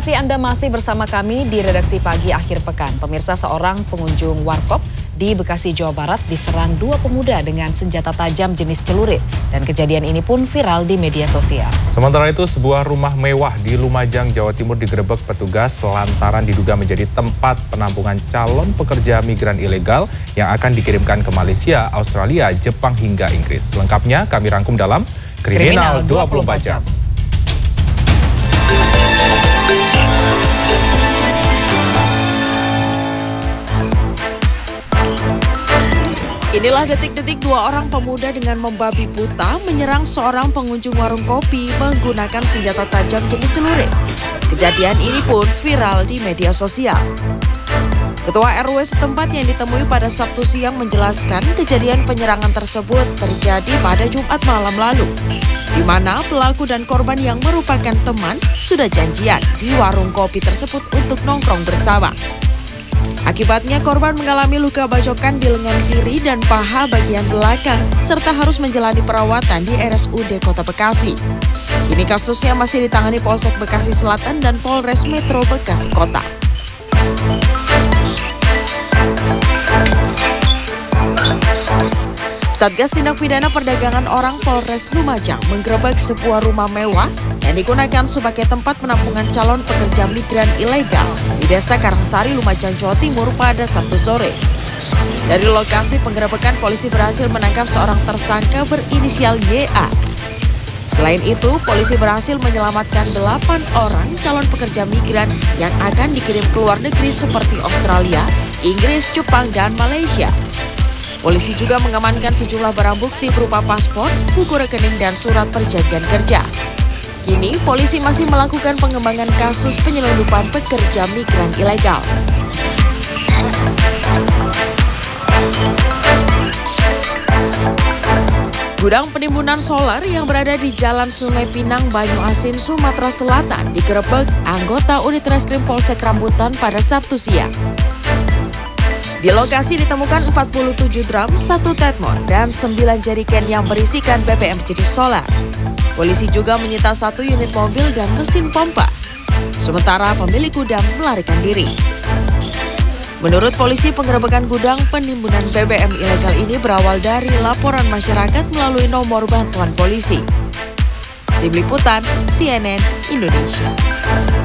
kasih Anda masih bersama kami di Redaksi Pagi Akhir Pekan. Pemirsa, seorang pengunjung warkop di Bekasi, Jawa Barat diserang dua pemuda dengan senjata tajam jenis celurit. Dan kejadian ini pun viral di media sosial. Sementara itu, sebuah rumah mewah di Lumajang, Jawa Timur digerebek petugas lantaran diduga menjadi tempat penampungan calon pekerja migran ilegal yang akan dikirimkan ke Malaysia, Australia, Jepang hingga Inggris. Lengkapnya kami rangkum dalam Kriminal 24 Jam. Inilah detik-detik dua orang pemuda dengan membabi buta menyerang seorang pengunjung warung kopi menggunakan senjata tajam jenis celurit. Kejadian ini pun viral di media sosial. Ketua RW setempat yang ditemui pada Sabtu siang menjelaskan kejadian penyerangan tersebut terjadi pada Jumat malam lalu, di mana pelaku dan korban yang merupakan teman sudah janjian di warung kopi tersebut untuk nongkrong bersama. Akibatnya korban mengalami luka bacokan di lengan kiri dan paha bagian belakang, serta harus menjalani perawatan di RSUD Kota Bekasi. Kini kasusnya masih ditangani Polsek Bekasi Selatan dan Polres Metro Bekasi Kota. Satgas Tindak Pidana Perdagangan Orang Polres Lumajang menggerebek sebuah rumah mewah yang digunakan sebagai tempat penampungan calon pekerja migran ilegal di Desa Karangsari, Lumajang, Jawa Timur pada Sabtu sore. Dari lokasi penggerebekan, polisi berhasil menangkap seorang tersangka berinisial YA. Selain itu, polisi berhasil menyelamatkan 8 orang calon pekerja migran yang akan dikirim ke luar negeri seperti Australia, Inggris, Jepang, dan Malaysia. Polisi juga mengamankan sejumlah barang bukti berupa paspor, buku rekening, dan surat perjanjian kerja. Kini, polisi masih melakukan pengembangan kasus penyelundupan pekerja migran ilegal. Gudang penimbunan solar yang berada di Jalan Sungai Pinang, Banyu Asin, Sumatera Selatan digerebek anggota unit reskrim Polsek Rambutan pada Sabtu siang. Di lokasi ditemukan 47 drum, 1 tetmor, dan 9 jerigen yang berisikan BBM jenis solar. Polisi juga menyita 1 unit mobil dan mesin pompa. Sementara pemilik gudang melarikan diri. Menurut polisi, penggerebekan gudang penimbunan BBM ilegal ini berawal dari laporan masyarakat melalui nomor bantuan polisi. Tim Liputan CNN Indonesia.